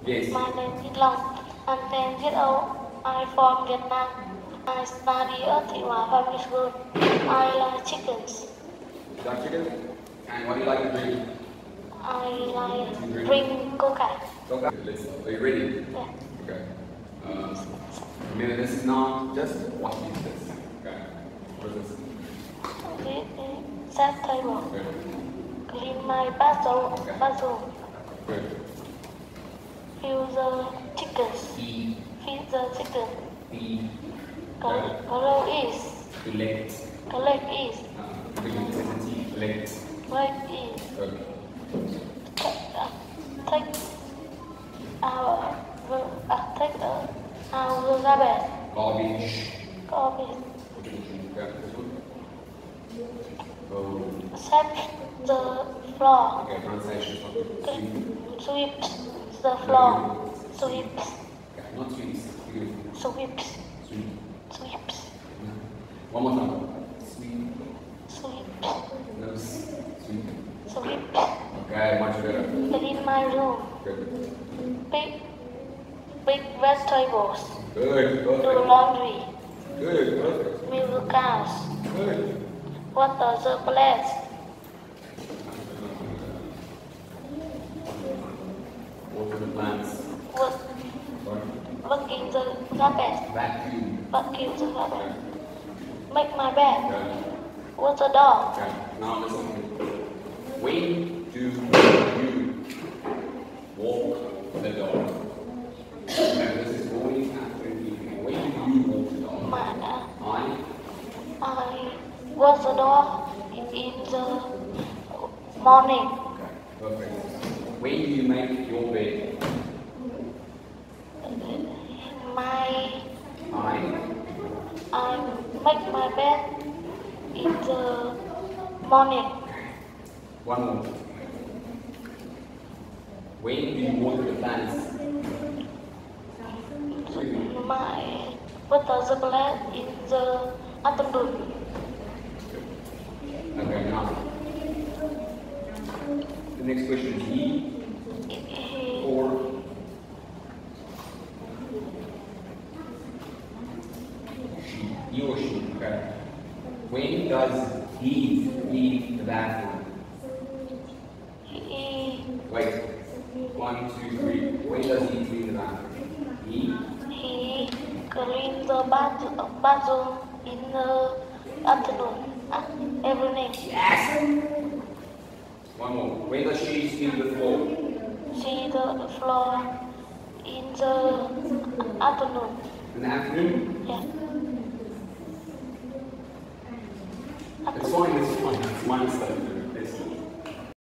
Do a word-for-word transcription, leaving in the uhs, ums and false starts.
Yes. My name is Long. I'm ten years old. I'm from Vietnam. I study at my family school. I like chickens. You like chicken? And what do you like to drink? I like drink coca. Coca. Let's. Are you ready? Yeah. Okay. Um, remember, this is not just what is this. Okay. What is this? This is set table. Okay. Clean my bathroom. Okay. Bathroom. Good. Feed the chickens. Feed. Feed the chicken. Feed. Col- Color is. Collect. Collect is. Uh, collect. Collect is. Good. Take our uh, take uh, our garbage. Garbage. Garbage. Okay, this one. Oh. Sweep the floor. Okay, pronunciation. Sweep. Sweep the floor. Sweep. Okay, not sweeps. Sweep. Sweep. Sweep. One more time. Sweep. Sweep. No. Sweep. Sweep. Okay, much better. Clean my room. Good. Pick pick vegetables. Good. Do Perfect. laundry. Good. Perfect. Milk the cows. Good. Water the plants. Water the plants. Work, Sorry. working the carpet. Vacuum. Vacuum the carpet. Okay. Make my bed. Okay. Wash the door. Okay. Now listen. When do you walk the dog? Remember, this is morning, afternoon, evening. When do you walk the dog? My, uh, I. I wash the door in the morning. Okay. Perfect. When do you make your bed? My I. I make my bed in the morning. One more. When do you water the plants? My water the plant in the afternoon. Okay, now. The next question is he He, or she. He or she. Okay. When does he leave the bathroom? he, Wait. One, two, three. When does he leave the bathroom? He. he clean the bath, bathroom in the afternoon. Uh, evening. Yes. One more. When does she sweep the floor? See the floor in the afternoon. In the afternoon? Yeah. It's fine, it's fine. It's my mistake.